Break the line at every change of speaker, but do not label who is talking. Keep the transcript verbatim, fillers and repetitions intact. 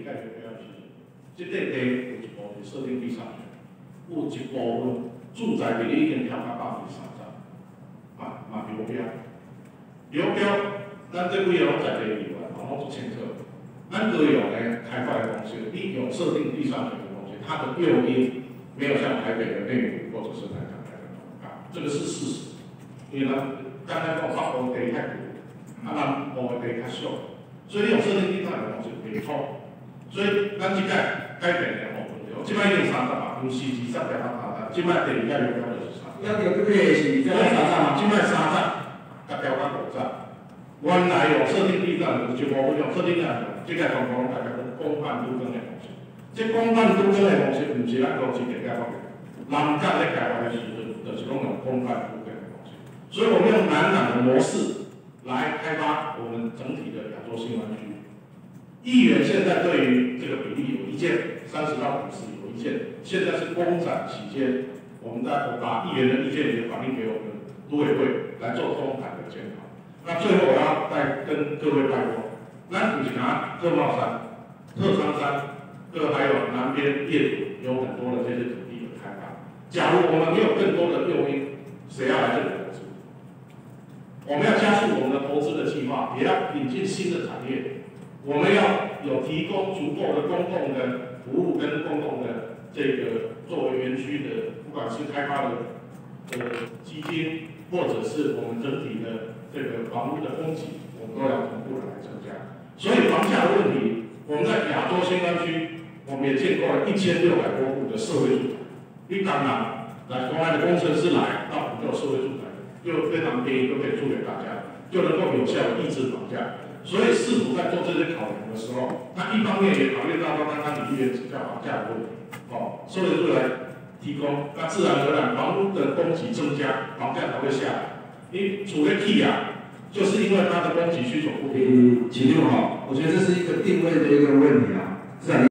地价目标是，这块地有一部分设定地上权，有一部分住宅比例已经跳到百分之三十，嘛嘛流标，流标，咱这几个拢在地里面，拢做清楚。咱都有呢开发的东西，你有设定地上权的东西，它的诱因没有像台北的内湖或者是南港来的高，这个是事实。因为咱刚才讲北部地太多，啊南部的地较少，所以你有设定地上权的东西袂错。所以咱即摆改变的部分，即摆已经三十嘛，由四至十点啊三十，即摆第二个目标就是三十。
要条这个是这个三十嘛，
即摆三十，甲调到五十。原来有设定地上权，就无有设定地上权。即个状况大家讲公办都更的模式，即公办都更的模式，毋是咱高级地价方面，南港咧开发的时阵，就是讲用公办都更的模式。所以我们用南港的模式来开发我们整体的亚洲新湾区。议员现在对于这个比例有意见，三十到五十有意见。现在是公展期间，我们在把议员的意见也反映给我们都委会来做中盘的检讨。那最后我要再跟各位拜托。咱有一拿特茂山、特昌山，各还有南边业主有很多的这些土地的开发。假如我们没有更多的诱因，谁要来这里投资？我们要加速我们的投资的计划，也要引进新的产业。我们要有提供足够的公共的服务跟公共的这个作为园区的，不管是开发的呃基金，或者是我们整体的这个房屋的供给，我们都要同步的来增加。所以房价的问题，我们在亚洲新湾区，我们也建构了一千六百多户的社会住宅。你刚刚来国外的工程师来到我们这社会住宅，就非常便宜，都可以租给大家，就能够有效的抑制房价。所以市府在做这些考量的时候，那一方面也考虑到刚刚李议员指教房价的问题，哦，社会住宅提供，那自然而然房屋的供给增加，房价才会下来。你主力起啊。就是因为它的供给需求不平。
启六哈，我觉得这是一个定位的一个问题啊，是啊。